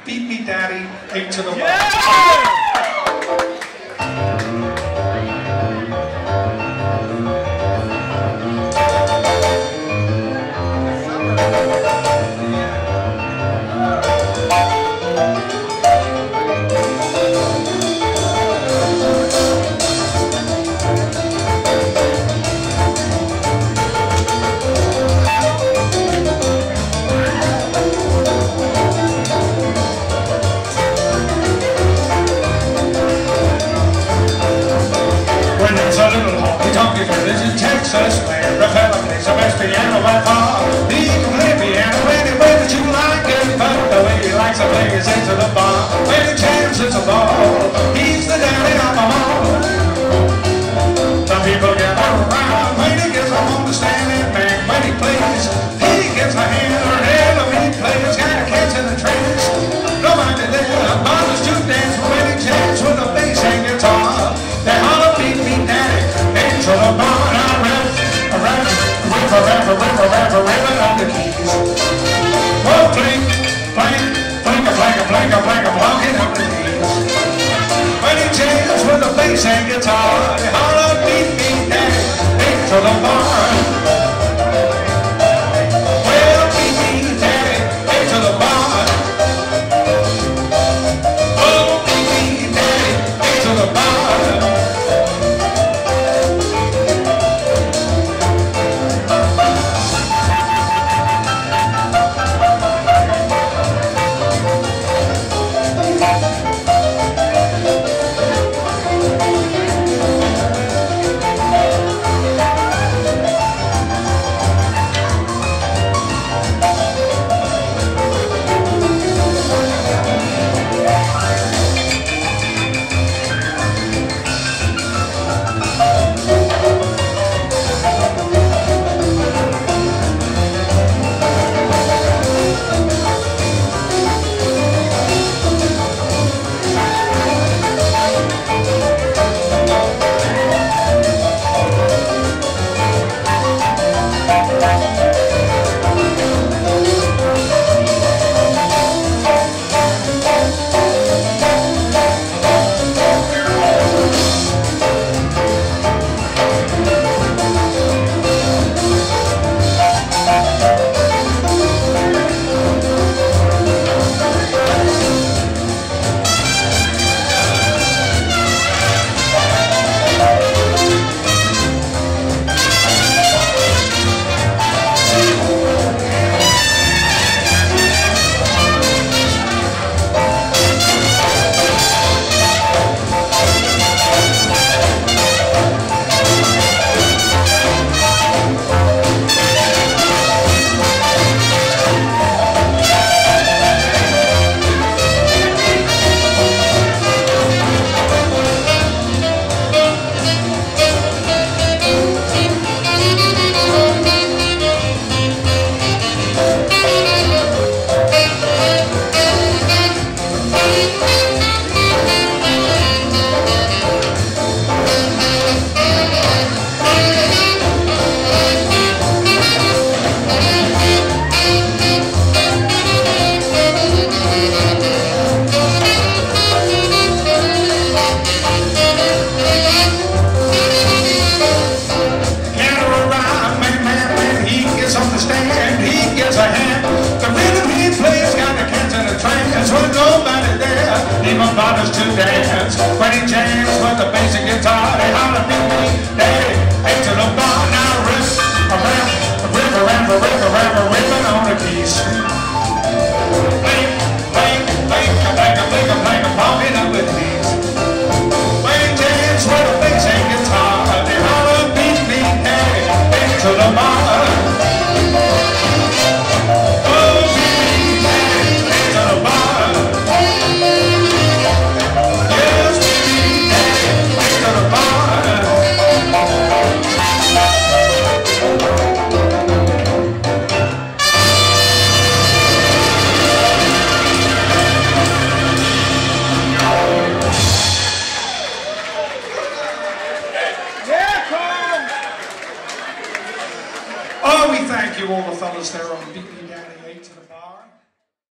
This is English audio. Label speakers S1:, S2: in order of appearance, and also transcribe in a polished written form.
S1: Beat Me Daddy, 8 to the bar. When there's a little honky-tonky village in Texas where a fella plays the best piano by far. He can play piano any way that you like it, but the way he likes to play is into the bar. When he jams, it's a ball. He's the daddy of them all. Some people get around when he gets home on the standing man. When he plays, he gets a hand or head of he plays. Got a catch in the trance. Nobody there bothers to dance when he jams with a bass and guitar. They holler, beat me daddy, into the bar. River on the keys. Oh, blink, blink, blink, a blank, a blank, a blank, a blocking up the keys. When he jams with the bass and guitar, they holler, beat me daddy, into the bar. Well, beat me daddy, into the bar. Oh, beat me daddy, into the bar. Bothers to dance when he jams with the bass and guitar. They holler, beat me daddy, into the bar. Now river on the keys. Blink, blink, blink, a blank, a blank, a blank, a pocket up with these. When he jams with the bass and guitar, they holler, beat me daddy, into the bar. Oh, we thank you, all the fellas there on Beat Me